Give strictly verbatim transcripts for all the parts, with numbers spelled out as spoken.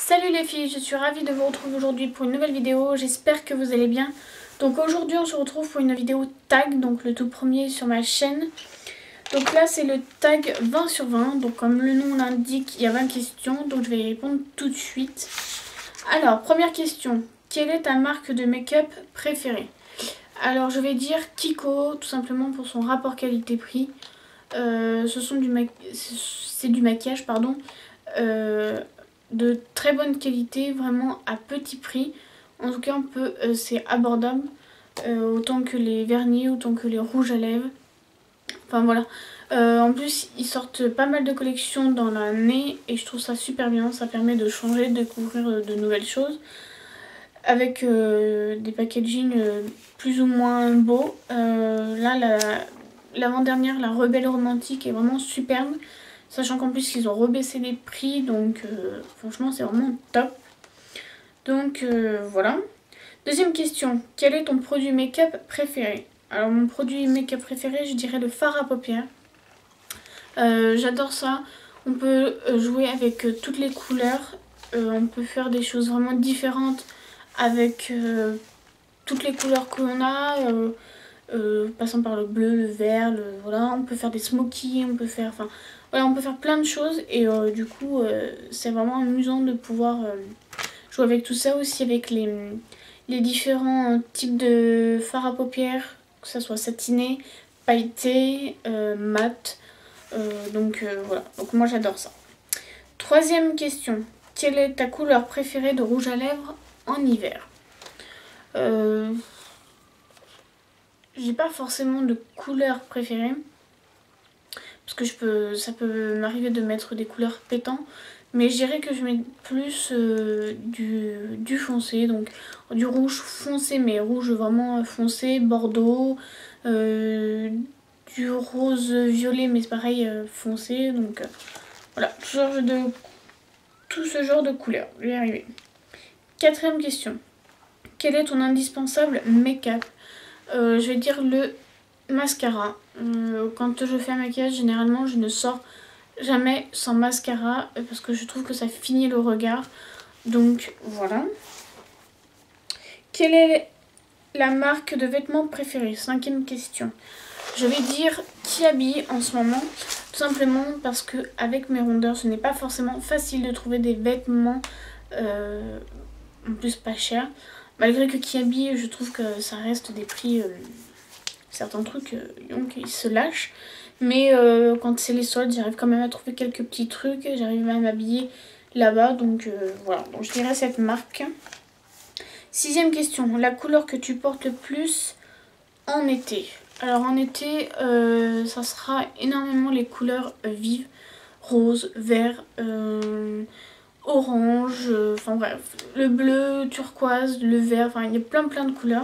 Salut les filles, je suis ravie de vous retrouver aujourd'hui pour une nouvelle vidéo, j'espère que vous allez bien. Donc aujourd'hui on se retrouve pour une vidéo tag, donc le tout premier sur ma chaîne. Donc là c'est le tag vingt sur vingt, donc comme le nom l'indique, il y a vingt questions, donc je vais y répondre tout de suite. Alors, première question, quelle est ta marque de make-up préférée? Alors je vais dire Kiko, tout simplement pour son rapport qualité-prix. Euh, ce sont du ma... c'est du maquillage, pardon. Euh, de très bonne qualité, vraiment à petit prix. En tout cas, on peut, euh, c'est abordable, euh, autant que les vernis, autant que les rouges à lèvres. Enfin voilà. Euh, en plus, ils sortent pas mal de collections dans l'année et je trouve ça super bien. Ça permet de changer, de découvrir de nouvelles choses. Avec euh, des packaging euh, plus ou moins beaux. Euh, là, l'avant-dernière, la, la Rebelle Romantique, est vraiment superbe. Sachant qu'en plus, ils ont rebaissé les prix. Donc, euh, franchement, c'est vraiment top. Donc, euh, voilà. Deuxième question. Quel est ton produit make-up préféré? Alors, mon produit make-up préféré, je dirais le fard à paupières. Euh, J'adore ça. On peut jouer avec euh, toutes les couleurs. Euh, on peut faire des choses vraiment différentes avec euh, toutes les couleurs que l'on a, euh, euh, passant par le bleu, le vert, le, voilà. On peut faire des smokies, on peut faire, enfin, voilà, on peut faire plein de choses et euh, du coup, euh, c'est vraiment amusant de pouvoir euh, jouer avec tout ça aussi, avec les, les différents types de fard à paupières, que ce soit satiné, pailleté, euh, mat. Euh, donc euh, voilà, donc moi j'adore ça. Troisième question, quelle est ta couleur préférée de rouge à lèvres en hiver? euh, J'ai pas forcément de couleur préférée, parce que je peux, ça peut m'arriver de mettre des couleurs pétantes, mais je dirais que je mets plus euh, du, du foncé, donc du rouge foncé, mais rouge vraiment foncé, bordeaux, euh, du rose violet, mais c'est pareil, euh, foncé, donc euh, voilà, tout ce genre de, tout ce genre de couleurs, je vais y arriver. Quatrième question, quel est ton indispensable make-up? euh, Je vais dire le mascara. Euh, quand je fais un maquillage, généralement, je ne sors jamais sans mascara parce que je trouve que ça finit le regard. Donc voilà. Quelle est la marque de vêtements préférée? Cinquième question. Je vais dire Kiabi en ce moment, tout simplement parce que avec mes rondeurs, ce n'est pas forcément facile de trouver des vêtements euh, en plus pas chers. Malgré que Kiabi, je trouve que ça reste des prix, euh, certains trucs, euh, donc ils se lâchent. Mais euh, quand c'est les soldes, j'arrive quand même à trouver quelques petits trucs. J'arrive même à m'habiller là-bas. Donc euh, voilà, donc je dirais cette marque. Sixième question, la couleur que tu portes le plus en été? Alors en été, euh, ça sera énormément les couleurs euh, vives. Rose, vert, euh, orange, euh, enfin bref. Le bleu, turquoise, le vert, enfin il y a plein plein de couleurs.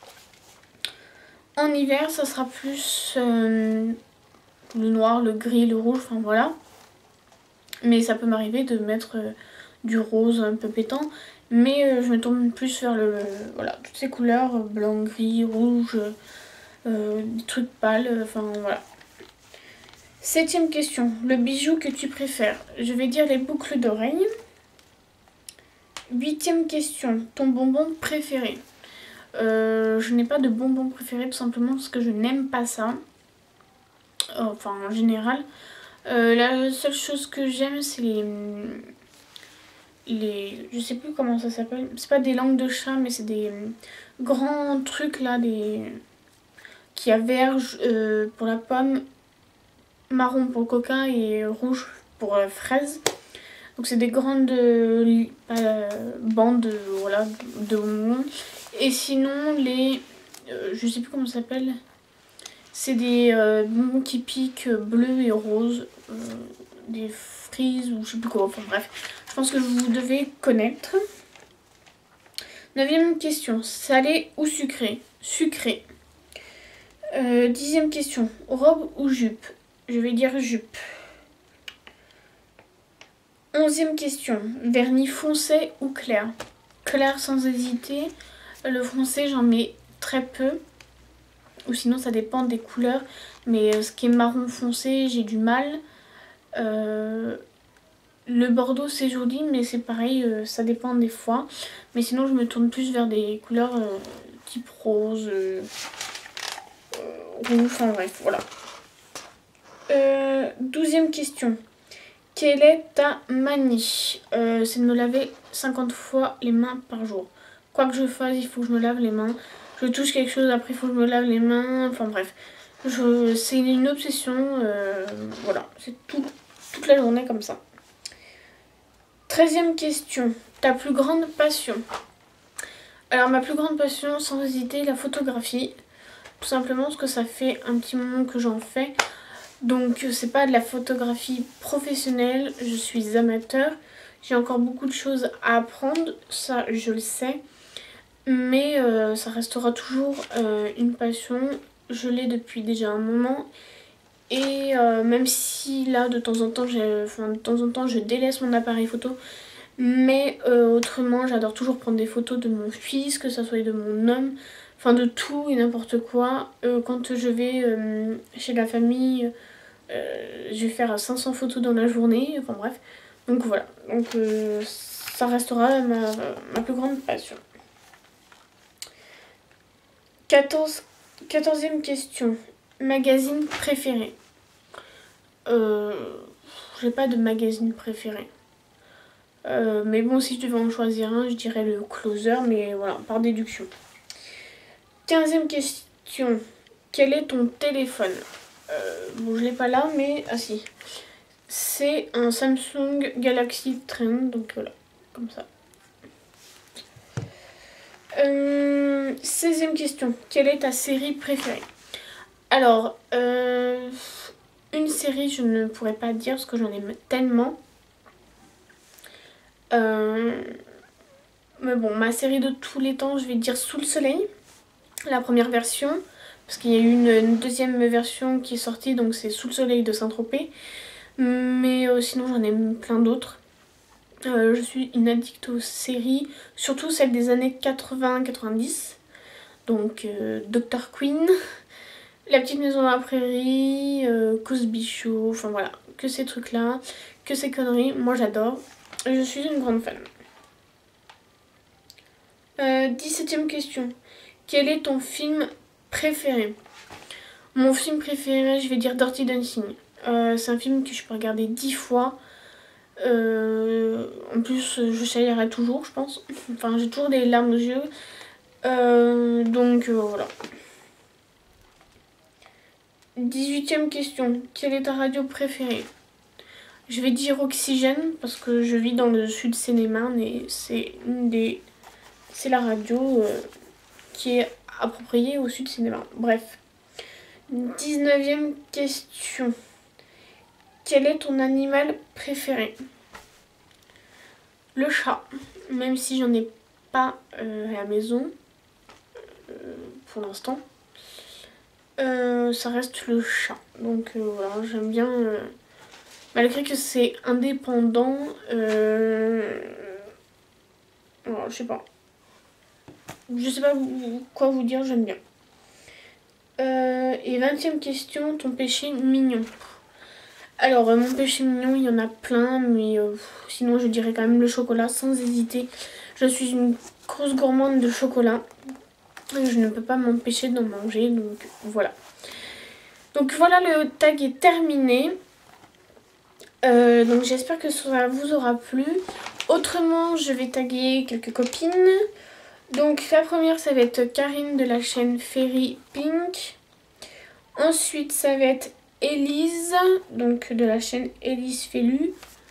En hiver, ça sera plus euh, le noir, le gris, le rouge, enfin voilà. Mais ça peut m'arriver de mettre euh, du rose un peu pétant. Mais euh, je me tourne plus vers le, voilà, toutes ces couleurs, euh, blanc, gris, rouge, euh, des trucs pâles, enfin euh, voilà. Septième question, le bijou que tu préfères? Je vais dire les boucles d'oreilles. Huitième question, ton bonbon préféré? euh, Je n'ai pas de bonbon préféré tout simplement parce que je n'aime pas ça. Enfin en général. Euh, la seule chose que j'aime c'est les... les... je sais plus comment ça s'appelle. C'est pas des langues de chat mais c'est des grands trucs là. Des... qui a vert euh, pour la pomme, marron pour le coca et rouge pour la fraise. Donc c'est des grandes euh, bandes voilà, de bonbons. Et sinon les... Euh, je sais plus comment ça s'appelle. C'est des euh, bonbons qui piquent bleu et rose. Euh, des frises ou je sais plus quoi. Enfin bref, je pense que vous devez connaître. Neuvième question. Salé ou sucré? Sucré. Euh, dixième question. Robe ou jupe? Je vais dire jupe. Onzième question. Vernis foncé ou clair? Clair sans hésiter. Le foncé, j'en mets très peu. Ou sinon, ça dépend des couleurs. Mais ce qui est marron foncé, j'ai du mal. Euh, le bordeaux c'est joli, mais c'est pareil, euh, ça dépend des fois. Mais sinon je me tourne plus vers des couleurs euh, type rose, euh, euh, rouge, enfin bref, voilà. Euh, douzième question. Quelle est ta manie? euh, C'est de me laver cinquante fois les mains par jour. Quoi que je fasse, il faut que je me lave les mains. Je touche quelque chose, après il faut que je me lave les mains. Enfin bref, c'est une obsession. Euh, voilà, c'est tout, toute la journée comme ça. Treizième question. Ta plus grande passion? Alors ma plus grande passion, sans hésiter, la photographie. Tout simplement parce que ça fait un petit moment que j'en fais. Donc c'est pas de la photographie professionnelle, je suis amateur. J'ai encore beaucoup de choses à apprendre, ça je le sais. Mais euh, ça restera toujours euh, une passion. Je l'ai depuis déjà un moment. Et euh, même si là de temps en temps, enfin, de temps en temps je délaisse mon appareil photo. Mais euh, autrement j'adore toujours prendre des photos de mon fils, que ça soit de mon homme. Enfin de tout et n'importe quoi. Euh, quand je vais euh, chez la famille, euh, je vais faire cinq cents photos dans la journée. Enfin bref. Donc voilà. Donc euh, ça restera ma, ma plus grande passion. quatorze, quatorzième question. Magazine préféré? Euh, j'ai pas de magazine préféré. Euh, mais bon, si je devais en choisir un, je dirais le Closer, mais voilà, par déduction. quinzième question. Quel est ton téléphone? euh, Bon, je l'ai pas là, mais... Ah si. C'est un Samsung Galaxy Trend, donc voilà, comme ça. Euh, seizième question. Quelle est ta série préférée? Alors, euh, une série, je ne pourrais pas dire parce que j'en aime tellement. Euh, mais bon, ma série de tous les temps, je vais dire Sous le soleil, la première version. Parce qu'il y a eu une, une deuxième version qui est sortie, donc c'est Sous le soleil de Saint-Tropez. Mais euh, sinon, j'en aime plein d'autres. Euh, je suis une addict aux séries, surtout celles des années quatre-vingts quatre-vingt-dix. Donc euh, docteur Queen, La petite maison dans la prairie, euh, Cosby Show, enfin voilà, que ces trucs-là, que ces conneries, moi j'adore. Je suis une grande fan. Euh, dix-septième question. Quel est ton film préféré? Mon film préféré, je vais dire Dirty Dancing. Euh, c'est un film que je peux regarder dix fois. Euh, en plus, je chahierai toujours, je pense. Enfin, j'ai toujours des larmes aux yeux. Euh, donc, euh, voilà. dix-huitième question. Quelle est ta radio préférée? Je vais dire Oxygène, parce que je vis dans le sud Seine-et-Marne et c'est une des... c'est la radio euh, qui est appropriée au sud Seine-et-Marne. Bref. dix-neuvième question. Quel est ton animal préféré? Le chat, même si j'en ai pas euh, à la maison euh, pour l'instant. Euh, ça reste le chat. Donc euh, voilà, j'aime bien, euh, malgré que c'est indépendant. Euh, alors, je sais pas. Je sais pas quoi vous dire, j'aime bien. Euh, et vingtième question, ton péché mignon. Alors, euh, mon péché mignon, il y en a plein, mais euh, sinon je dirais quand même le chocolat, sans hésiter. Je suis une grosse gourmande de chocolat. Je ne peux pas m'empêcher d'en manger, donc voilà. Donc voilà, le tag est terminé. Euh, donc j'espère que ça vous aura plu. Autrement, je vais taguer quelques copines. Donc la première, ça va être Karine de la chaîne Fairy Pink. Ensuite, ça va être Elise, donc de la chaîne Elise Felu.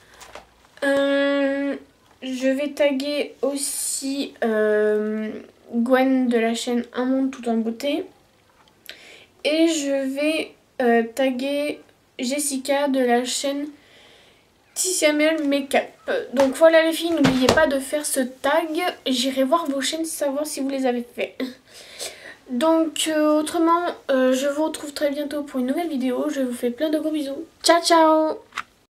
Euh, je vais taguer aussi euh, Gwen de la chaîne Un Monde Tout en Beauté. Et je vais euh, taguer Jessica de la chaîne Tissiamel Makeup. Donc voilà les filles, n'oubliez pas de faire ce tag. J'irai voir vos chaînes, savoir si vous les avez fait. Donc euh, autrement, euh, je vous retrouve très bientôt pour une nouvelle vidéo. Je vous fais plein de gros bisous. Ciao ciao!